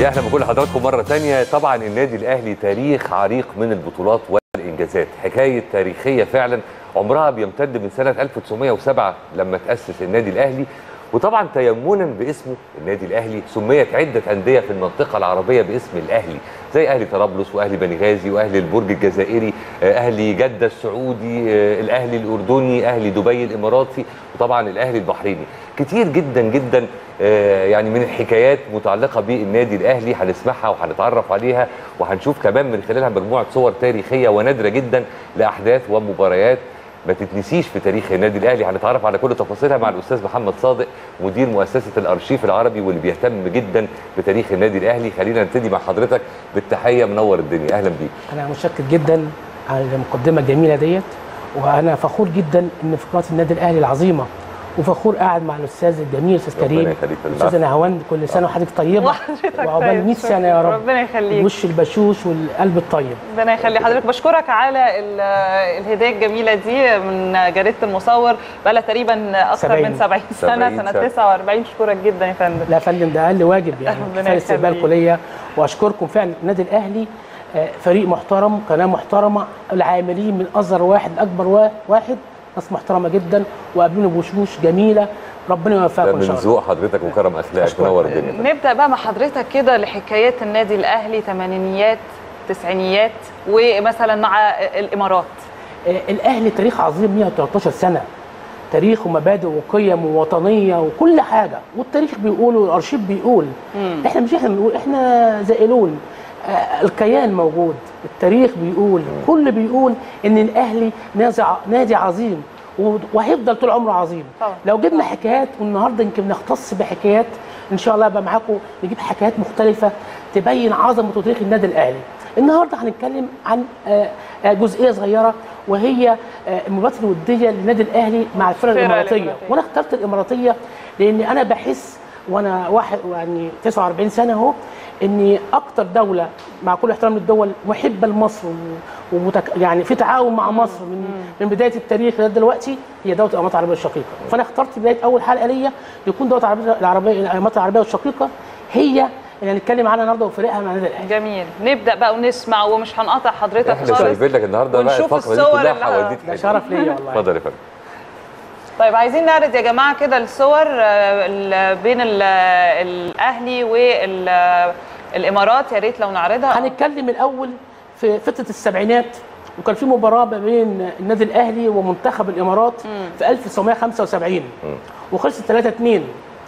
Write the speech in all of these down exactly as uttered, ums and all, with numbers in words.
يا اهلا بكل حضراتكم مره ثانيه. طبعا النادي الاهلي تاريخ عريق من البطولات والانجازات، حكايه تاريخيه فعلا عمرها بيمتد من سنه ألف وتسعمائة وسبعة لما تاسس النادي الاهلي. وطبعا تيمنا باسمه النادي الاهلي سميت عده انديه في المنطقه العربيه باسم الاهلي، زي اهلي طرابلس واهلي بني غازي واهلي البرج الجزائري، اهلي جده السعودي، الاهلي الاردني، اهلي دبي الاماراتي، وطبعا الاهلي البحريني. كتير جدا جدا يعني من الحكايات متعلقه بالنادي الاهلي هنسمعها وهنتعرف عليها، وهنشوف كمان من خلالها مجموعه صور تاريخيه ونادره جدا لاحداث ومباريات ما تتنسيش في تاريخ النادي الاهلي. هنتعرف على كل تفاصيلها مع الاستاذ محمد صادق مدير مؤسسه الارشيف العربي واللي بيهتم جدا بتاريخ النادي الاهلي. خلينا نبتدي مع حضرتك بالتحيه، منور الدنيا، اهلا بيك. انا متشكر جدا على المقدمه الجميله ديت، وانا فخور جدا ان في قناه النادي الاهلي العظيمه، وفخور قاعد مع الاستاذ الجميل استاذ كريم. استاذ نهاوند، كل سنه وحضرتك طيبه وعقبال مئة سنه يا رب. ربنا يخليك. وش البشوش والقلب الطيب. ربنا يخلي حضرتك. بشكرك على الهديه الجميله دي من جريده المصور، بقى لها تقريبا اكثر من سبعين سنه، سنه تسعة وأربعين. بشكرك جدا يا فندم. لا يا فندم، ده اقل واجب يعني. ربنا استقبالكم ليا، واشكركم فعلا. النادي الاهلي فريق محترم، قناه محترمه، العاملين من اصغر واحد لاكبر واحد ناس محترمه جدا، وقابلوني بوشوش جميله. ربنا يوفقكم ان شاء الله. من ذوق حضرتك وكرم اخلاقك، منور الدنيا. نبدا بقى مع حضرتك كده لحكايات النادي الاهلي، ثمانينيات تسعينيات، ومثلا مع الامارات. الاهلي تاريخ عظيم، مئة وثلاثة عشر سنه تاريخ ومبادئ وقيم ووطنيه وكل حاجه، والتاريخ بيقول والارشيف بيقول. مم. احنا مش احنا بنقول، احنا زائلون. آه الكيان موجود، التاريخ بيقول، مم. كل بيقول ان الاهلي نادي عظيم وهيفضل طول عمره عظيم. طبعا. لو جبنا حكايات، والنهارده يمكن نختص بحكايات ان شاء الله ابقى معاكم، نجيب حكايات مختلفه تبين عظمه وتاريخ النادي الاهلي. النهارده هنتكلم عن جزئيه صغيره، وهي المباراه الوديه للنادي الاهلي مع الفرق الاماراتيه. وانا اخترت الاماراتيه لان انا بحس، وانا واحد يعني تسعة وأربعين سنه اهو، ان اكتر دوله مع كل احترام للدول محبه لمصر ومتك... يعني في تعاون مع مصر من من بدايه التاريخ لغايه دلوقتي هي دوله الامارات العربيه الشقيقه. فانا اخترت بدايه اول حلقه ليا يكون دوله العربيه العربيه الامارات العربيه الشقيقه هي اللي هنتكلم عنها النهارده وفريقها مع النادي الاهلي. جميل. نبدا بقى ونسمع، ومش هنقاطع حضرتك خالص. احنا سايبين لك النهارده بقى الفقره دي كلها حواديت. ده شرف ليا والله. اتفضل يا فندم. طيب عايزين نعرض يا جماعه كده الصور بين الاهلي والامارات، يا ريت لو نعرضها. هنتكلم الاول في فتره السبعينات، وكان في مباراه ما بين النادي الاهلي ومنتخب الامارات مم. في ألف وتسعمائة وخمسة وسبعين، وخلصت ثلاثة اثنين.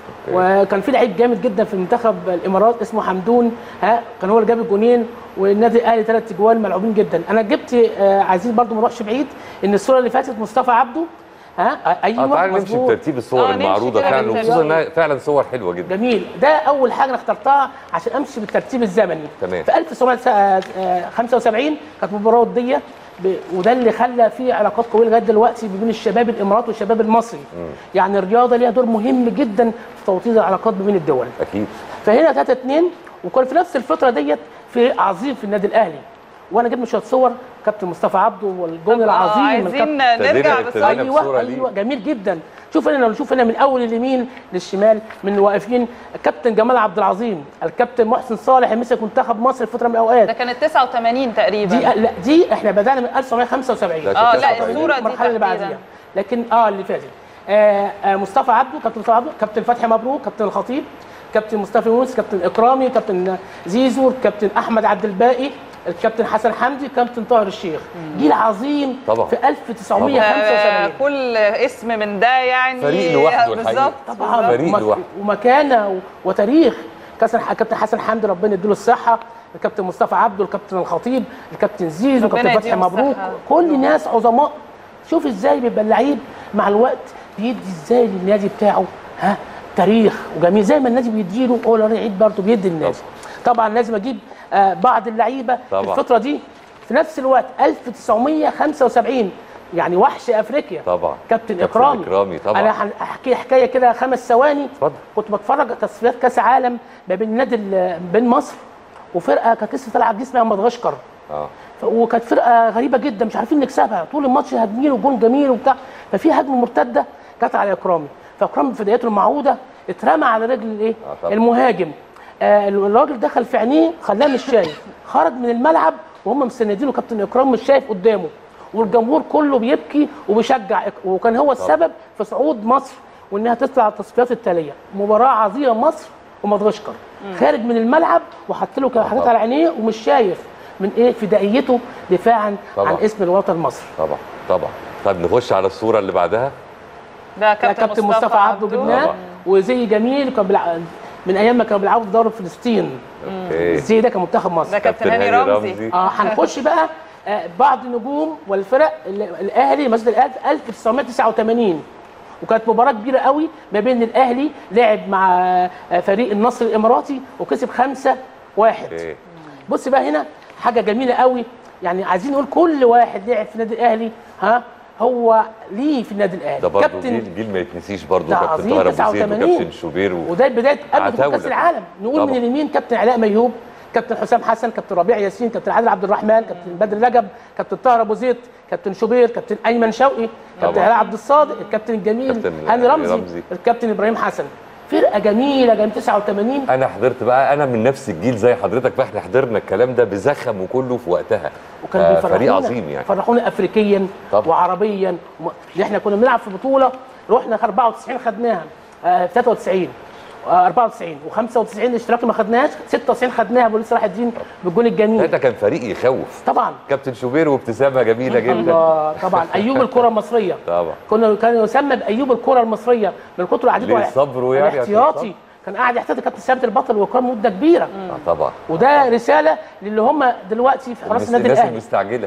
وكان في لعيب جامد جدا في منتخب الامارات اسمه حمدون، ها كان هو اللي جاب الجونين، والنادي الاهلي ثلاث اجوال ملعوبين جدا. انا جبت آه عايزين برضو ما نروحش بعيد، ان الصوره اللي فاتت مصطفى عبده. ها ايوه، اه تعالى نمشي بترتيب الصور آه المعروضه فعلا، وخصوصا انها فعلا صور حلوه جدا. جميل. ده اول حاجه انا اخترتها عشان امشي بالترتيب الزمني. تمام. في ألف وتسعمائة وخمسة وسبعين كانت مباراه وديه، وده اللي خلى في علاقات قويه لغايه دلوقتي بين الشباب الامارات والشباب المصري. مم. يعني الرياضه ليها دور مهم جدا في توطيد العلاقات بين الدول. اكيد. فهنا ثلاثة اثنين، وكان في نفس الفتره ديت في عظيم في النادي الاهلي، وانا جبت شويه صور كابتن مصطفى عبده والجون العظيم. عايزين نرجع بس. ايوه ايوه جميل جدا. شوف هنا، لو نشوف هنا من اول اليمين للشمال من الواقفين، الكابتن جمال عبد العظيم، الكابتن محسن صالح اللي مسك منتخب مصر في فتره من الاوقات. ده كانت تسعة وثمانين تقريبا. دي لا دي احنا بدانا من ألف وتسعمائة وخمسة وسبعين. اه لا الصوره دي المرحله اللي بعديها، لكن اه اللي فاتت آه آه مصطفى عبده، كابتن مصطفى عبده، كابتن فتحي مبروك، كابتن الخطيب، كابتن مصطفى يونس، كابتن اكرامي، كابتن زيزو، كابتن احمد عبد الباقي، الكابتن حسن حمدي، كابتن طاهر الشيخ. جيل عظيم طبعا في ألف وتسعمائة وخمسة وسبعين. كل اسم من ده يعني فريق لوحده بالظبط. طبعا فريق لوحده ومكانه وتاريخ. كابتن حسن حمدي ربنا يديله الصحه، الكابتن مصطفى عبده، الكابتن الخطيب، الكابتن زيزو، الكابتن فتحي مبروك، كل ناس عظماء. شوف ازاي بيبقى اللعيب مع الوقت بيدي ازاي للنادي بتاعه ها تاريخ وجميل، زي ما النادي بيديله هو لعيب برضه بيدي للنادي. طبعا لازم اجيب آه بعض اللعيبه في الفتره دي في نفس الوقت. ألف وتسعمائة وخمسة وسبعين يعني وحش افريقيا طبعا، كابتن اكرامي. اكرامي طبعا. انا هحكي حكايه كده خمس ثواني. اتفضل. كنت بتفرج تصفيات كاس عالم ما بين النادي بين مصر وفرقه كانت لسه طالعه جديد اسمها مدغشقر. اه وكانت فرقه غريبه جدا، مش عارفين نكسبها، طول الماتش هاجمين وجون جميل وبتاع، ففي هجمه مرتده جت على اكرامي، فاكرامي في بدايته المعوده اترمى على رجل الايه؟ آه المهاجم، آه الراجل دخل في عينيه خلاه مش شايف، خرج من الملعب وهم مسندينه، كابتن اكرام مش شايف قدامه، والجمهور كله بيبكي وبيشجع، وكان هو السبب في صعود مصر وانها تطلع التصفيات التاليه. مباراه عظيمه مصر ومدغشقر، خارج من الملعب وحط له حاجات على عينيه ومش شايف من ايه فدائيته دفاعا طبعا عن اسم الوطن مصر. طبعا طبعا. طب نخش على الصوره اللي بعدها. ده كابتن, كابتن مصطفى, مصطفى عبده جبناه، وزي جميل كان بيلعب من ايام ما كانوا بيلعبوا في دوري فلسطين. اوكي. زي ده كان منتخب مصر. ده كابتن هاني رمزي. اه هنخش بقى آه بعض النجوم والفرق. الاهلي مسجد الاهلي في ألف وتسعمائة وتسعة وثمانين، وكانت مباراه كبيره قوي ما بين الاهلي لعب مع فريق النصر الاماراتي وكسب خمسة واحد. اوكي. بص بقى هنا حاجه جميله قوي، يعني عايزين نقول كل واحد لعب في النادي الاهلي ها هو ليه في النادي الاهلي. ده برضه جيل جيل ما يتنسيش برضه، كابتن طاهر ابو زيد وكابتن شوبير و... وده بدايه قبل كاس العالم. نقول طبعا. من اليمين كابتن علاء ميوب، كابتن حسام حسن، كابتن ربيع ياسين، كابتن عادل عبد الرحمن، كابتن بدر رجب، كابتن طاهر ابو زيد، كابتن شوبير، كابتن ايمن شوقي، كابتن علاء عبد الصادق، الكابتن الجميل هاني رمزي, رمزي، الكابتن ابراهيم حسن. فرقه جميله جميله تسعة وثمانين. انا حضرت بقى، انا من نفس الجيل زي حضرتك، فاحنا حضرنا الكلام ده بزخم وكله في وقتها، وكان آه فريق عظيم يعني. فرحونا افريقيا طبعا وعربيا. احنا كنا بنلعب في بطوله رحنا أربعة وتسعين خدناها، آه ثلاثة وتسعين أربعة وتسعين وخمسة وتسعين اشتراك ما خدناهاش، ستة وتسعين خدناها ابو صلاح الدين بالجون الجميل. ده كان فريق يخوف طبعا. كابتن شوبير وابتسامه جميله جدا. الله طبعا. ايوب الكره المصريه طبعا، كنا كان يسمى بايوب الكره المصريه من كتر قعدته صبره يعني احتياطي، كان قاعد يحتاط كابتن ثابت البطل واكرام مده كبيره. اه طبعا. وده رساله للي هم دلوقتي في حراس النادي الاهلي. الناس المستعجله.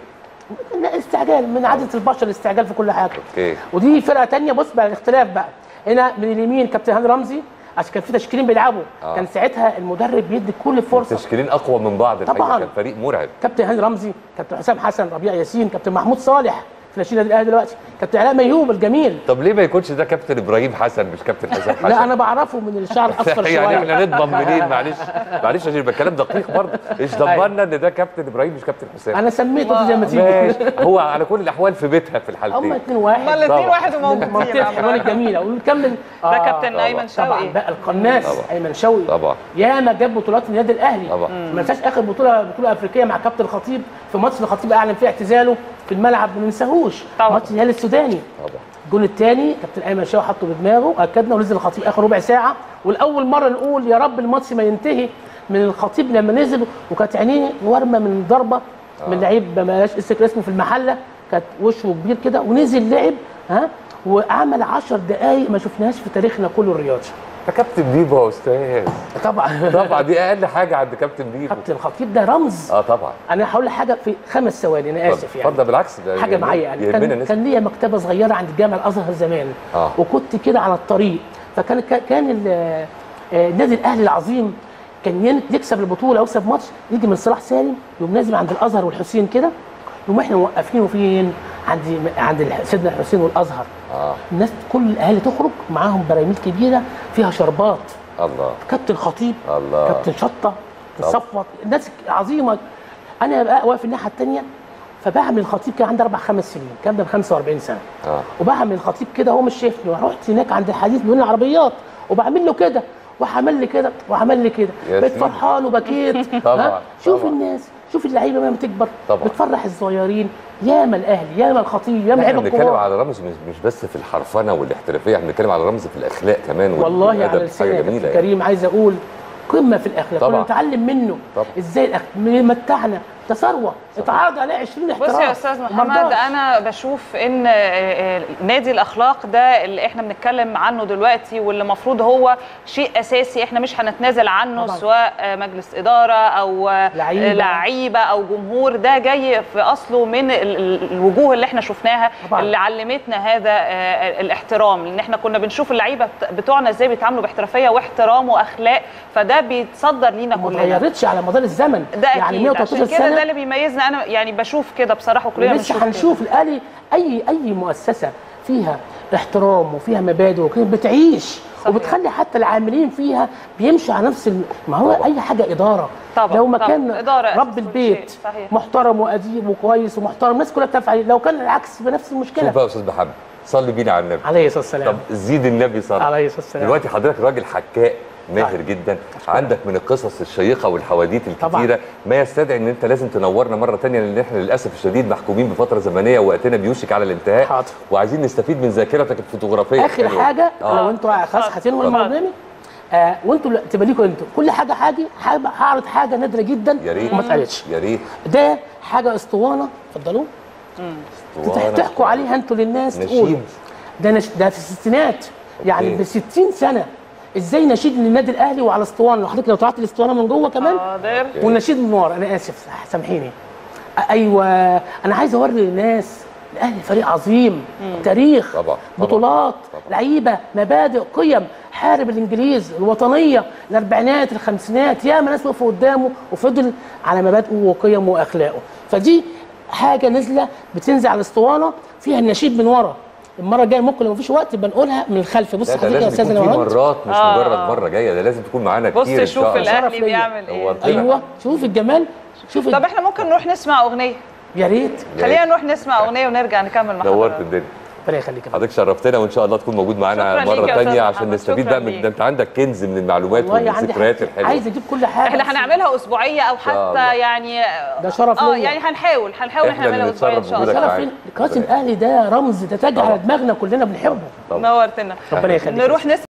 استعجال من عاده البشر، الاستعجال في كل حاجه. اوكي. ودي فرقه ثانيه. بص بقى الاختلاف بقى هنا من اليمين كابتن هاني رمزي، عشان كان في تشكيلين بيلعبوا. آه. كان ساعتها المدرب بيدي كل فرصه. تشكيلين اقوى من بعض طبعا. كان فريق مرعب. كابتن هاني رمزي، كابتن حسام حسن، ربيع ياسين، كابتن محمود صالح في ناشئين النادي الاهلي دلوقتي، كابتن علاء ميوب الجميل. طب ليه ما يكونش ده كابتن ابراهيم حسن مش كابتن حسام حسن؟ لا انا بعرفه من الشعر الاصفر شويه. يعني احنا نضمن منين؟ معلش معلش عشان يبقى الكلام دقيق برضه، ايش ضمننا ان ده كابتن ابراهيم مش كابتن حسام؟ انا سميته زي ما تيجي. هو على كل الاحوال في بيتها في الحالتين. هم اثنين واحد. هم الاثنين واحد وموجودين. منطقه حلوان الجميله. ونكمل ده كابتن ايمن شوقي طبعا بقى القناص ايمن شوقي طبعا. ياما جاب بطولات النادي الاهلي طبعا. ما ننساش اخر بطوله بطوله افريقيه مع كابتن الخطيب في ماتش الخطيب اعلن فيه اعتزاله في الملعب، ما ننساهوش ماتش الهلال السوداني طبعا. الجون الثاني كابتن ايمن شوقي حطه بدماغه اكدنا، ونزل الخطيب اخر ربع ساعه، والاول مره نقول يا رب الماتش ما ينتهي من الخطيب لما نزل، وكانت عينيه ورمه من ضربه آه. من لعيب ما لاش اسمه في المحله، كانت وشه كبير كده ونزل لعب ها وعمل عشر دقائق ما شفناهاش في تاريخنا كله الرياضي. ده كابتن بيبو يا استاذ. طبعا طبعا دي اقل حاجه عند كابتن بيبو. كابتن الخطيب ده رمز. اه طبعا. انا هقول لك حاجه في خمس ثواني، انا اسف يعني. اتفضل بالعكس ده حاجه معايا يعني. كان, كان ليا مكتبه صغيره عند الجامع الازهر زمان. آه. وكنت كده على الطريق، فكان كان النادي الاهلي العظيم كان يكسب البطوله او يكسب ماتش، يجي من صلاح سالم يقوم نازل عند الازهر والحسين كده، يقوم احنا موقفينه فين؟ عند عند سيدنا الحسين والازهر. اه. الناس كل الاهالي تخرج معاهم براميل كبيره فيها شربات. الله. كابتن خطيب، الله. كابتن شطه، صفوت، الناس عظيمه. انا بقى واقف الناحيه الثانيه، فبعمل الخطيب كان عندي اربع خمس سنين، الكلام ده ب خمسة وأربعين سنه. اه. وبعمل الخطيب كده هو مش شايفني، ورحت هناك عند الحديث بيقول لي عربيات، وبعمل له كده وعمل لي كده وعمل لي كده، بقيت فرحان وبكيت. طبعا. شوف طبعا. الناس، شوف اللعيبه لما بتكبر طبعا بتفرح الصغيرين. ياما الاهلي، ياما الخطيب، ياما لعيبه الكوره. بنتكلم على رمز مش بس في الحرفنه والاحترافيه، احنا بنتكلم على رمز في الاخلاق كمان. والله على لسانك يا كريم يعني. عايز اقول قمه في الاخلاق، كنا نتعلم منه طبعا. ازاي الاخلاق متعنا، ده ثروه اتعرض عليه عشرين احتراف. بص يا استاذ محمد، انا بشوف ان نادي الاخلاق ده اللي احنا بنتكلم عنه دلوقتي واللي المفروض هو شيء اساسي احنا مش هنتنازل عنه طبعا. سواء مجلس اداره او لعيبه, لعيبة او جمهور، ده جاي في اصله من الوجوه اللي احنا شفناها طبعا. اللي علمتنا هذا الاحترام، لان احنا كنا بنشوف اللعيبه بتوعنا ازاي بيتعاملوا باحترافيه واحترام واخلاق، فده بيتصدر لينا كلنا. ما اتغيرتش على مدار الزمن، ده يعني مئة وتلتاشر سنه، ده اللي بيميزنا. انا يعني بشوف كده بصراحه، وكلنا بنشوف لسه هنشوف الاهلي اي اي مؤسسه فيها احترام وفيها مبادئ وكده بتعيش صحيح. وبتخلي حتى العاملين فيها بيمشوا على نفس الم... ما هو طبعا. اي حاجه اداره طبعا. لو ما كان رب البيت صحيح. محترم واديب وكويس ومحترم، الناس كلها بتعرف عليه، لو كان العكس بنفس المشكله. شوف بقى يا استاذ محمد، صلي بينا على النبي عليه الصلاه والسلام. طب زيد النبي صلى عليه الصلاه والسلام. دلوقتي حضرتك راجل حكاء ماهر جدا، عندك من القصص الشيقه والحواديت الكتيره ما يستدعي ان انت لازم تنورنا مره ثانيه، لان احنا للاسف الشديد محكومين بفتره زمنيه ووقتنا بيوشك على الانتهاء. حاضر. وعايزين نستفيد من ذاكرتك الفوتوغرافيه. اخر حاجه آه. لو انتوا خلاص هتنهوا الموضوع آه وانتوا تبقى ليكوا انتوا كل حاجه حاجه هعرض حاجه نادره جدا يا ريت وما اتقالتش. يا ريت. ده حاجه اسطوانه، اتفضلوا. تحكوا عليها انتوا للناس تقولوا ده نش... ده في الستينات يعني ب ستين سنه. ازاي نشيد للنادي الاهلي وعلى اسطوانه؟ لو حضرتك لو طلعت الاسطوانه من جوه كمان حاضر. والنشيد من ورا. انا اسف سامحيني. ايوه انا عايز اوري للناس الاهلي فريق عظيم. مم. تاريخ طبعا. بطولات لعيبه مبادئ قيم، حارب الانجليز، الوطنيه، الاربعينات الخمسينات، ياما ناس وقفوا قدامه وفضل على مبادئه وقيمه واخلاقه. فدي حاجه نازله بتنزل على الاسطوانه فيها النشيد من ورا. المره الجايه ممكن لو مفيش وقت بنقولها من الخلف. بص حضرتك يا استاذ، لازم يكون في مرات مش آه. مجرد مره جايه، ده لازم تكون معانا كتير. بص شوف الاهلي بيعمل ايه. ايوه شوف الجمال. شوف طب احنا ممكن نروح نسمع اغنيه؟ يا ريت. خلينا نروح نسمع اغنيه ونرجع نكمل مع حضرتك. نورت الدنيا. ربنا يخليك حضرتك، شرفتنا وان شاء الله تكون موجود معانا مره ثانيه عشان نستفيد بقى من ده. انت عندك كنز من المعلومات والذكريات الحلوه. عايز اجيب كل حاجه. احنا هنعملها اسبوعيه او حتى يعني ده شرف اه يعني هنحاول هنحاول احنا نعملها اسبوعيه ان شاء الله. شرف كاس الاهلي ده رمز، ده تاج على دماغنا كلنا بنحبه. نورتنا. ربنا يخليك. نروح نسمع